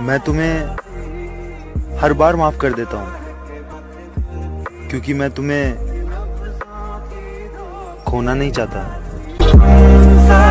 मैं तुम्हें हर बार माफ कर देता हूँ क्योंकि मैं तुम्हें खोना नहीं चाहता।